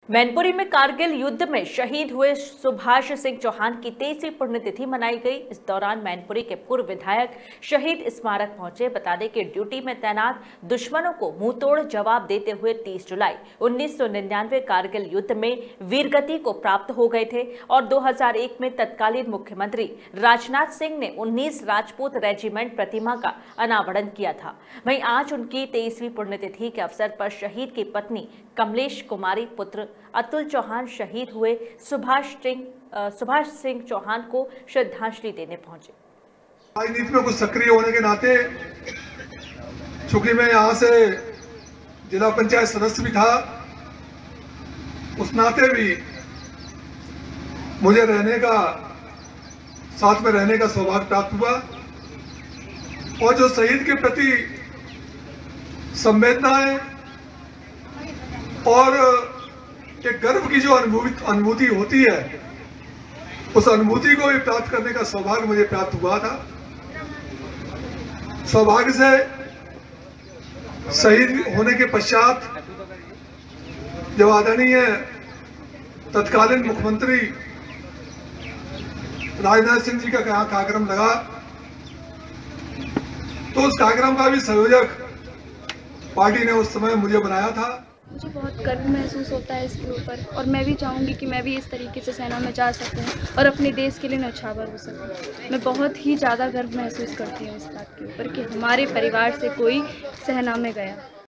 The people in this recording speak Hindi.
मैनपुरी में कारगिल युद्ध में शहीद हुए सुभाष सिंह चौहान की 23वीं पुण्यतिथि मनाई गई। इस दौरान मैनपुरी के पूर्व विधायक शहीद स्मारक पहुंचे। बता दें कि ड्यूटी में तैनात दुश्मनों को मुंहतोड़ जवाब देते हुए 30 जुलाई 1999 कारगिल युद्ध में वीरगति को प्राप्त हो गए थे और 2001 में तत्कालीन मुख्यमंत्री राजनाथ सिंह ने 19 राजपूत रेजिमेंट प्रतिमा का अनावरण किया था। वहीं आज उनकी 23वीं पुण्यतिथि के अवसर पर शहीद की पत्नी कमलेश कुमारी, पुत्र अतुल चौहान शहीद हुए सुभाष सिंह चौहान को श्रद्धांजलि देने पहुंचे। राजनीति में कुछ सक्रिय होने के नाते, चूंकि मैं यहाँ से जिला पंचायत सदस्य भी था, उस नाते भी मुझे साथ में रहने का सौभाग्य प्राप्त हुआ और जो शहीद के प्रति संवेदनाएं और एक गर्व की जो अनुभूति होती है, उस अनुभूति को भी प्राप्त करने का सौभाग्य मुझे प्राप्त हुआ था। सौभाग्य से शहीद होने के पश्चात जब आदरणीय तत्कालीन मुख्यमंत्री राजनाथ सिंह जी का कार्यक्रम लगा, तो उस कार्यक्रम का भी संयोजक पार्टी ने उस समय मुझे बनाया था। मुझे बहुत गर्व महसूस होता है इसके ऊपर और मैं भी चाहूँगी कि मैं भी इस तरीके से सेना में जा सकूँ और अपने देश के लिए न्यौछावर हो सकूँ। मैं बहुत ही ज़्यादा गर्व महसूस करती हूँ इस बात के ऊपर कि हमारे परिवार से कोई सेना में गया।